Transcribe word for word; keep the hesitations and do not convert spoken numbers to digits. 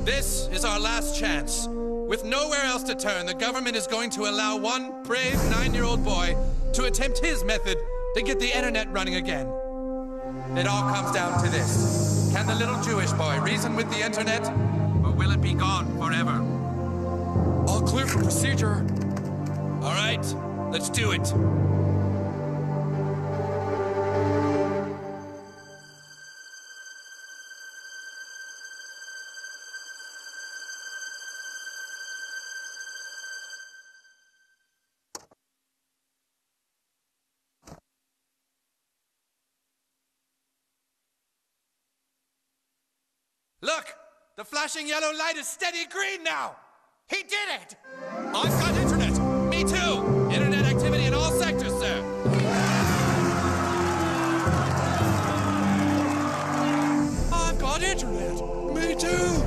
This is our last chance. With nowhere else to turn, the government is going to allow one brave nine-year-old boy to attempt his method to get the internet running again. It all comes down to this. Can the little Jewish boy reason with the internet, or will it be gone forever? All clear for procedure. All right, let's do it. Look! The flashing yellow light is steady green now! He did it! I've got internet! Me too! Internet activity in all sectors, sir! I've got internet! Me too!